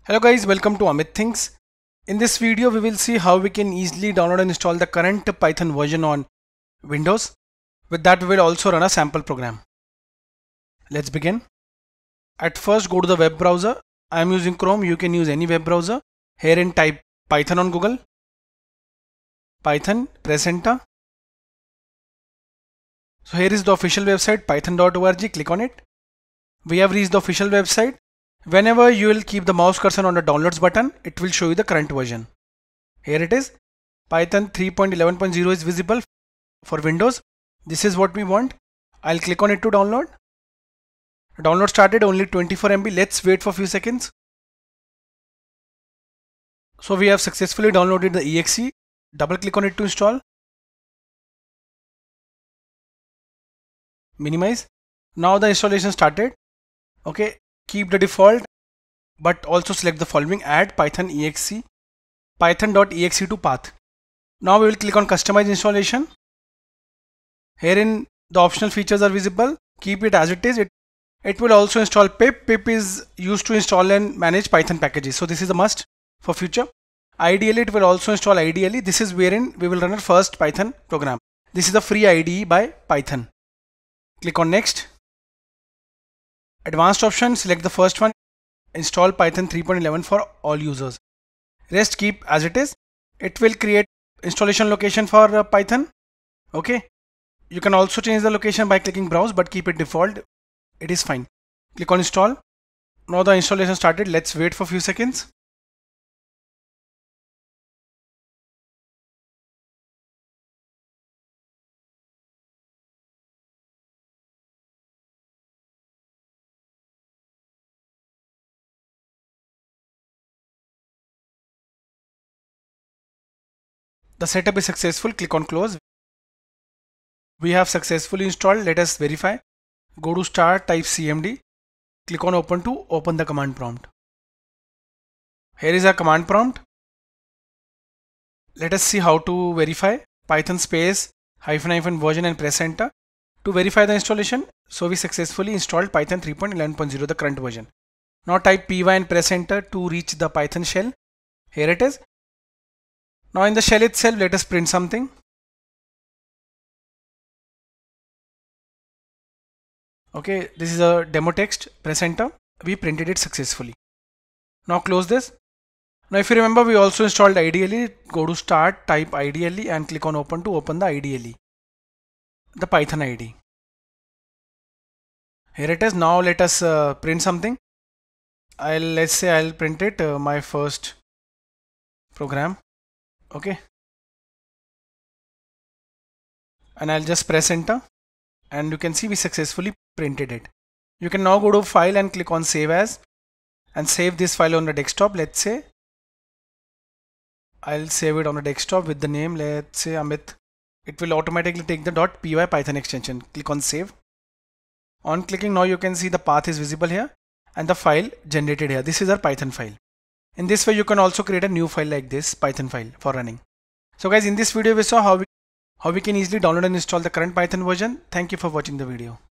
Hello guys, welcome to Amit Thinks. In this video we will see how we can easily download and install the current Python version on Windows. With that we will also run a sample program. Let's begin. At first go to the web browser. I am using Chrome, you can use any web browser. Herein type Python on Google. Python, press enter. So here is the official website python.org, click on it. We have reached the official website. Whenever you will keep the mouse cursor on the downloads button, it will show you the current version. Here it is. Python 3.11.0 is visible for Windows. This is what we want. I'll click on it to download. Download started, only 24 MB. Let's wait for a few seconds. So we have successfully downloaded the exe. Double click on it to install. Minimize. Now the installation started. Okay. Keep the default, but also select the following: add python exe, python.exe to path. Now we will click on customize installation. Herein the optional features are visible. Keep it as it is. It will also install pip. Pip is used to install and manage Python packages. So this is a must for future. Ideally it will also install IDLE. This is wherein we will run our first Python program. This is a free IDE by Python. Click on next. Advanced option, select the first one, install Python 3.11 for all users. Rest keep as it is. It will create installation location for Python. Okay. You can also change the location by clicking browse, but keep it default. It is fine. Click on install. Now the installation started. Let's wait for a few seconds. The setup is successful. Click on close. We have successfully installed. Let us verify. Go to start, type cmd. Click on open to open the command prompt. Here is our command prompt. Let us see how to verify. Python space -- version and press enter to verify the installation. So we successfully installed Python 3.11.0, the current version. Now type py and press enter to reach the Python shell. Here it is. Now in the shell itself, let us print something. Okay, this is a demo text. Press enter. We printed it successfully. Now close this. Now if you remember, we also installed IDLE. Go to start, type IDLE and click on open to open the IDLE, the Python IDE. Here it is. Now let us print something. Let's say I'll print it, my first program. Okay. And I'll just press enter. And you can see we successfully printed it. You can now go to file and click on save as and save this file on the desktop. Let's say I'll save it on the desktop with the name, let's say Amit. It will automatically take the .py Python extension. Click on save. On clicking, now you can see the path is visible here and the file generated here. This is our Python file. In this way you can also create a new file like this Python file for running. So guys, in this video we saw how we can easily download and install the current Python version. Thank you for watching the video.